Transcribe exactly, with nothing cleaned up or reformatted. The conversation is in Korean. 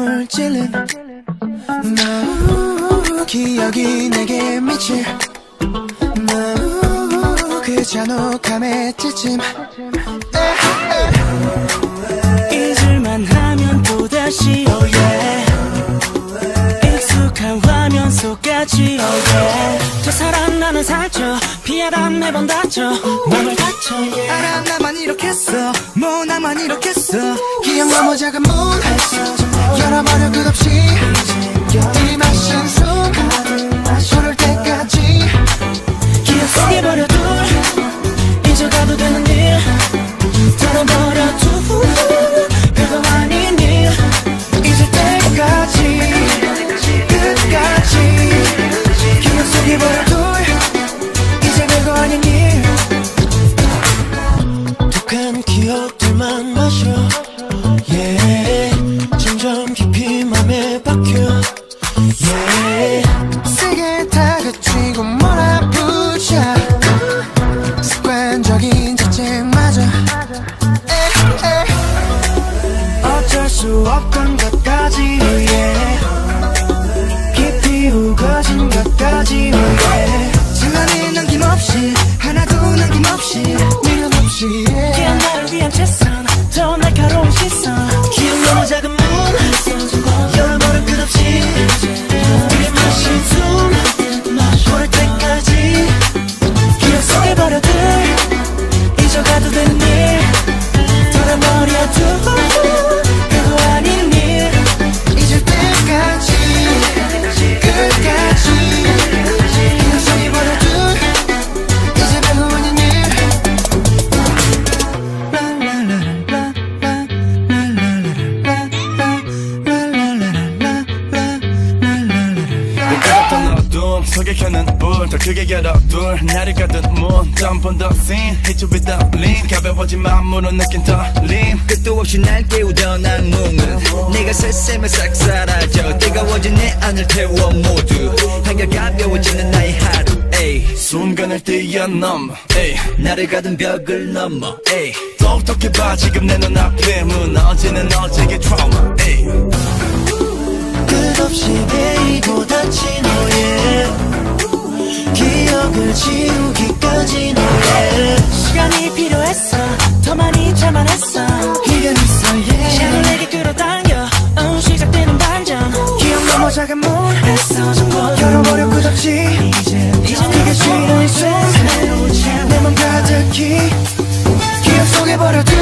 물질은 너 기억이 내게 미칠 너 그 잔혹함에 찌침 잊을만 하면 또다시 oh yeah 익숙한 화면 속까지 oh yeah 저 사람 나는 살쪄 피하다 매번 다쳐 맘을 다쳐 yeah 알아 나만 이렇게 써 뭐 나만 이렇게 써 기억 너무 작은 문 열어버려 끝없이 이 마신 숨 부를 때까지 기억 속에 버려둘 잊어가도 되는 일 털어버려둘 별거 아닌 일 잊을 때까지 끝까지 기억 속에 버려둘 이제 별거 아닌 일 독한 기억들만 마셔 yeah 점점 깊이 맘에 박혀 yeah 세게 다그치고 몰아붙여 습관적인 자책마저 어쩔 수 없던 것까지 yeah 깊이 우거진 것까지 yeah 시간이 남김없이 하나도 남김없이 미련 없이 기억 나를 위한 최선 더 날카로운 시선 기억 너무 작은 문 열어버려 끝없이 우리 마신 숨 고를 때까지 기억 속에 버려둘 잊어가도 되는 일 털어버려둘 별거 아닌 일 잊을 때까지 끝까지 기억 속에 버려둘 이제 별거 아닌 일 어둠 속에 켜는 불 더 크게 열어둘 나를 가둔 문 Jump on the scene Hit you with the lean 가벼워진 마음으로 느낀 떨림 끝도 없이 날 깨우던 악몽은 네가 새샘에 싹 사라져 뜨거워진 내 안을 태워 모두 한결 가벼워지는 나의 하루 에이 순간을 뛰어넘어 에이 나를 가둔 벽을 넘어 에이 똑똑해봐 지금 내 눈앞에 무너지는 어제의 트라우마 에이 끝없이 베이고 닫힌 너의 기억을 지우기까지 너의 시간이 필요했어 더 많이 참아냈어 이견 있어 yeah 시간을 내게 끌어당겨 어, 시작되는 반전 기억 너무 작은 문 애써 정보 열어버려 끝없이 이제 그게 쉬는 숨 내 맘 가득히 기억 속에 버려둔